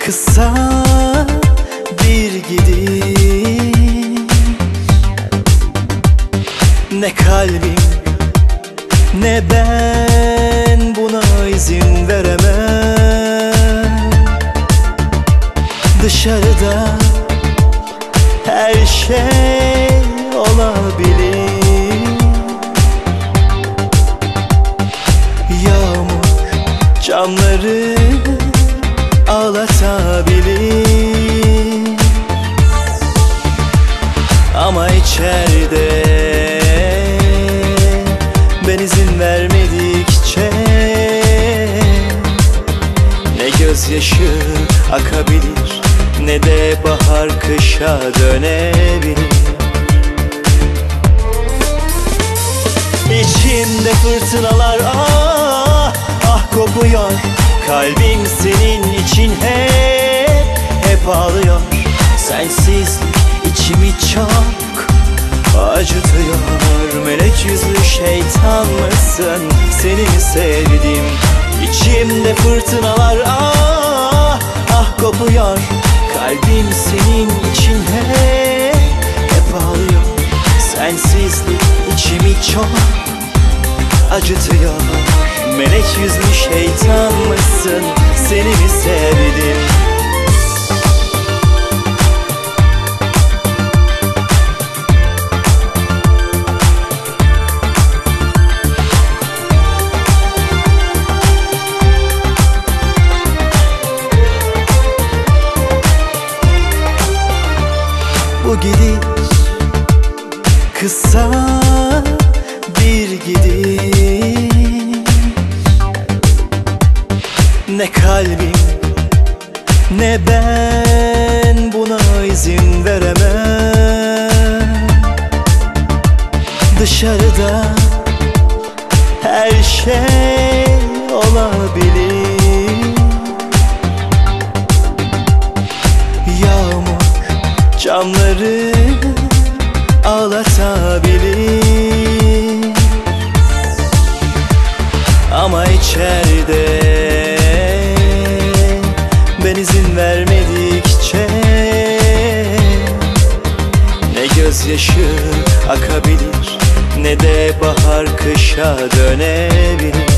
Kısa bir gidiş, ne kalbim ne ben buna izin veremem. Dışarıda her şey olabilir. Yağmur camları ağlatabilir, ama içeride ben izin vermedikçe ne gözyaşı akabilir, ne de bahar kışa dönebilir. İçimde fırtınalar kopuyor. Kalbim senin için hep ağlıyor. Sensizlik içimi çok acıtıyor. Melek yüzlü şeytan mısın? Seni mi sevdim? İçimde fırtınalar kopuyor. Kalbim senin için hep ağlıyor. Sensizlik içimi çok acıtıyor. Melek yüzlü şeytan mısın? Seni mi sevdim? Bu gidiş kısa bir gidiş, ne kalbim ne ben buna izin veremem. Dışarıda her şey olabilir. Yağmur camları ağlatabilir, ama içeride ben izin vermedikçe ne gözyaşı akabilir, ne de bahar kışa dönebilir.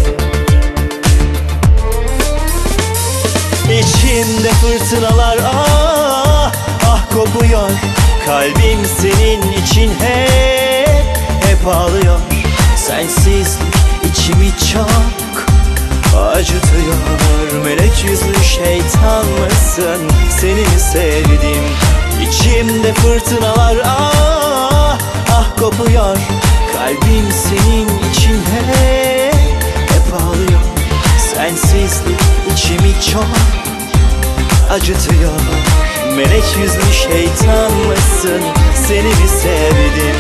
İçimde fırtınalar kopuyor. Kalbim senin için hep ağlıyor. Sensizlik içimi çok acıtıyor. Melek yüzlü şeytan mısın? Seni mi sevdim? İçimde fırtınalar kopuyor. Kalbim senin için hep ağlıyor. Sensizlik içimi çok acıtıyor. Melek yüzlü şeytan mısın? Seni mi sevdim?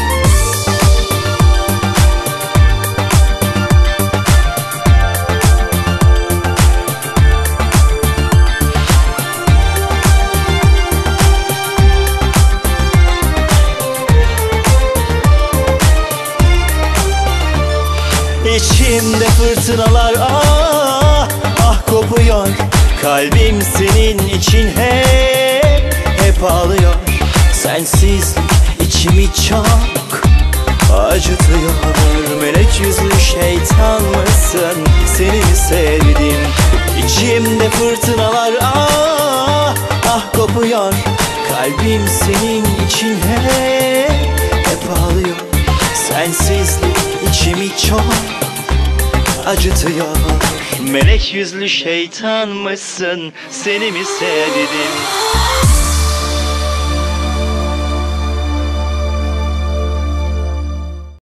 İçimde fırtınalar kopuyor. Kalbim senin için hep ağlıyor. Sensizlik içimi çok acıtıyor. Melek yüzlü şeytan mısın? Seni mi sevdim? İçimde fırtınalar kopuyor. Kalbim senin için hep ağlıyor. Sensizlik içimi çok acıtıyor. Melek yüzlü şeytan mısın? Seni mi sevdim?